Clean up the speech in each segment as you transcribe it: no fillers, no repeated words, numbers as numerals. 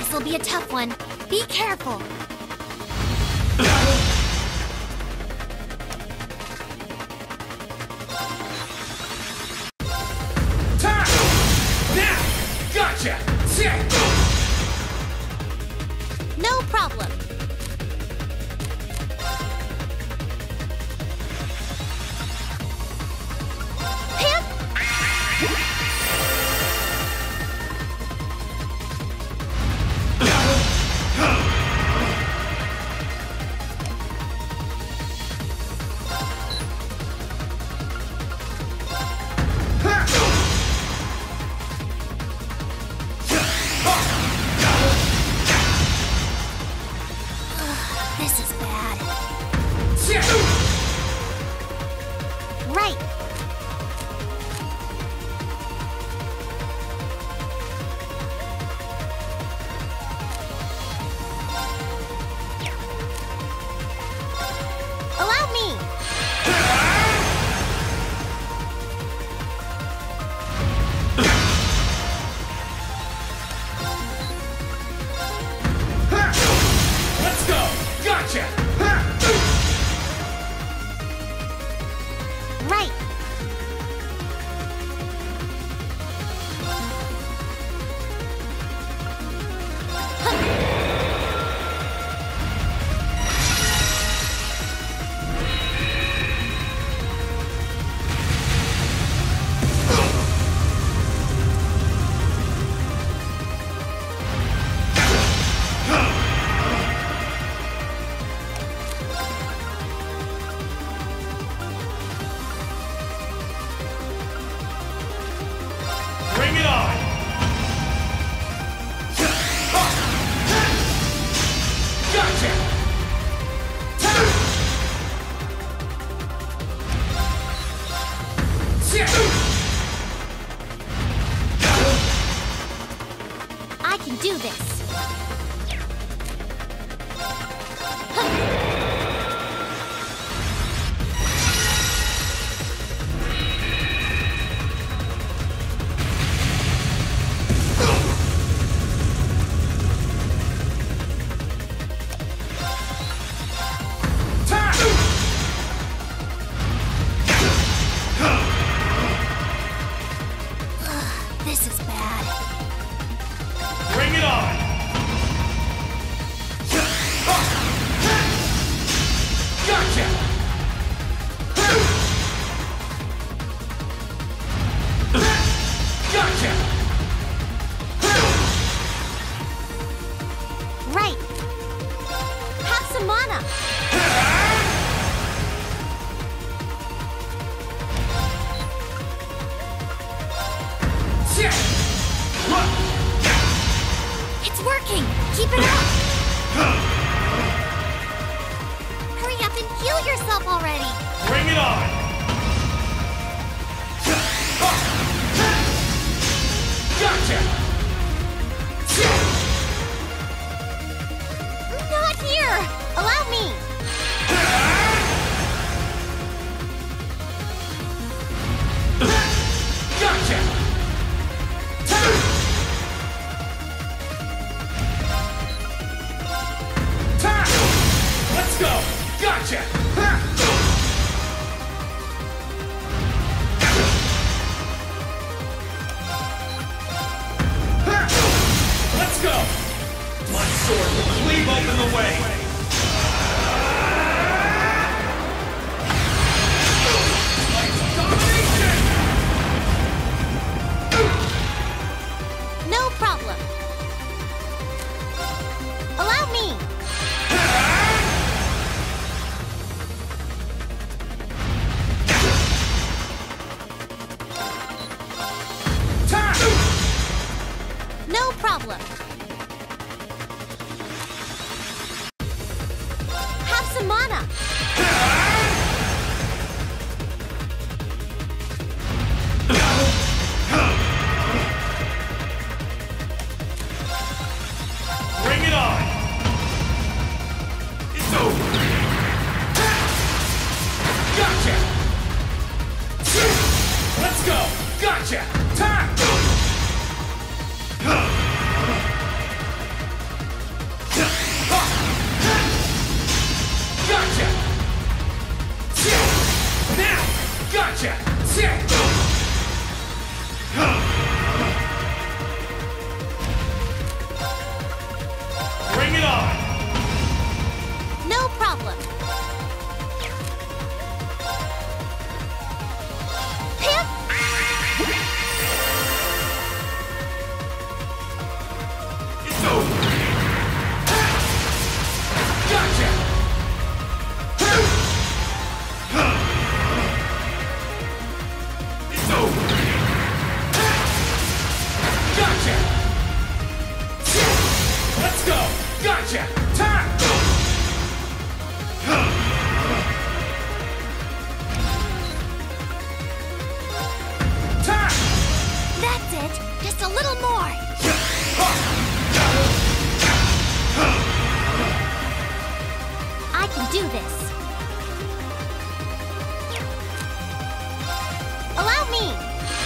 This'll be a tough one. Be careful. Gotcha! No problem. This is bad. Right. Allow me. Let's go! Gotcha! Right. Bring it on! Gotcha! I can do this. This is bad. Bring it on! Gotcha! Gotcha! Right. Have some mana. It's working. Keep it up. Hurry up and heal yourself already. Bring it on! Gotcha! Not here. Allow me. Gotcha! Let's go! Gotcha! Let's go! My sword will cleave open the way! Domination! No problem. Allow me. No problem. Have some mana. Bring it on! It's over! Gotcha! Let's go! Gotcha! Time! little more! I can do this! Allow me!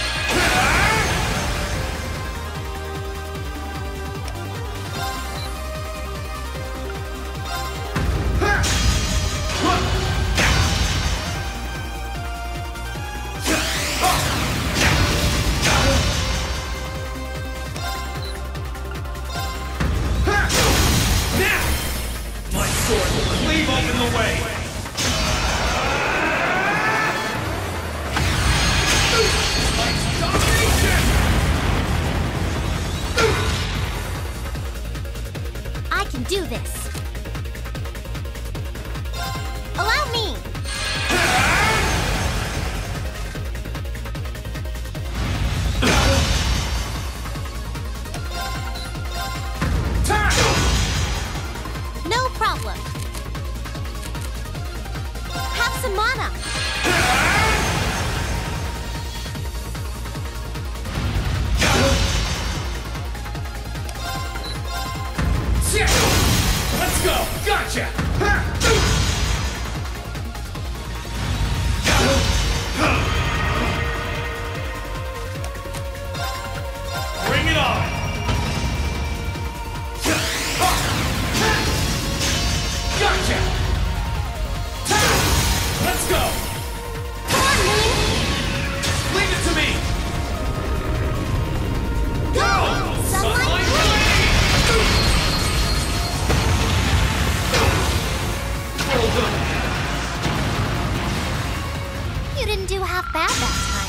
Cleave open the way! I can do this! Allow me! No problem! Have some mana! Let's go! Gotcha! Bring it on! Gotcha! Let's go! Come on, Moon! Leave it to me! Go! Sunlight Blade! Well done! You didn't do half bad that time.